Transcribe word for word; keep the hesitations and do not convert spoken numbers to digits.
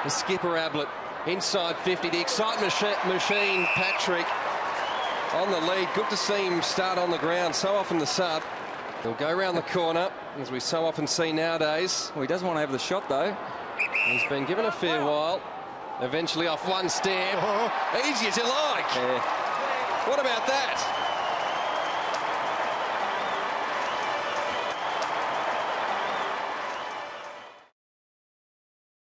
The skipper Ablett inside fifty. The excitement machine, Patrick, on the lead. Good to see him start on the ground. So often the sub. He'll go around the corner, as we so often see nowadays. Well, he doesn't want to have the shot, though. He's been given a fair while. Eventually off one step. Easy as you like. Yeah. What about that?